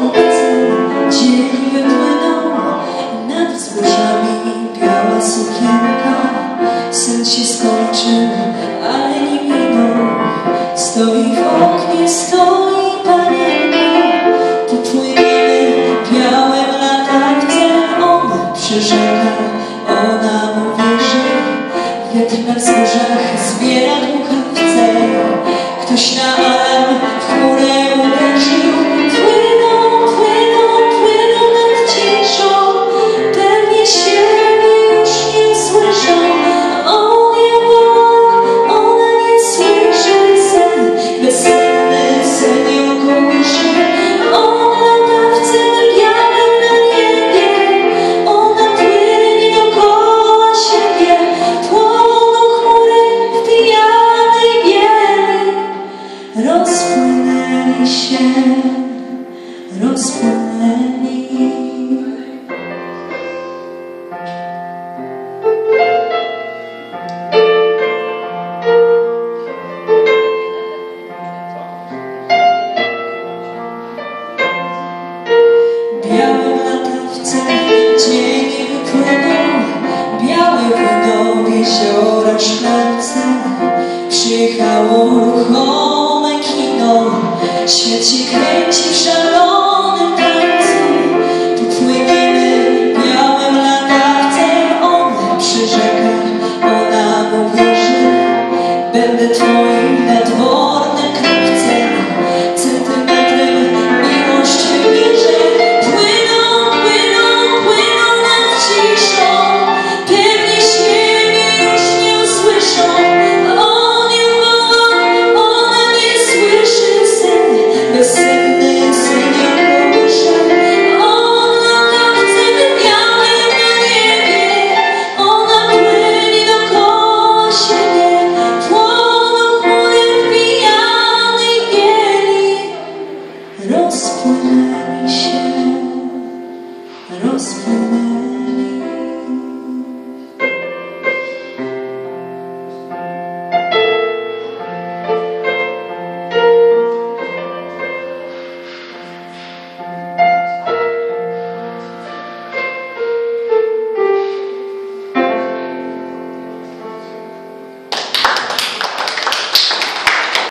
słońce, dzień wypłynął nad wzgórzami, biała sukienka. Sen się skończył, ale nie minął. Stoi w oknie, stoi panienka. Popłyniemy białym latawcem. On przyrzeka, ona mu wierzy. Wiatr na wzgórzach zbiera dmuchawce. Ktoś na alarm w chmurę uderzył. Płyną, płyną, płyną nad ciszą. Pewnie świetnie już nie słyszą. On ją woła, ona nie słyszy. Sen, bezsenny sen ją kołysze. On latawcem białym na niebie. Ona płynie dookoła siebie. Płoną chmury w pijanej bieli. Rozpłynęli się, rozpłynęli. Białym latawcem dzień wypłynął. Białe wino, jeziora, szklance. Przyjechało ruchome kino. Świat się kręci w szale.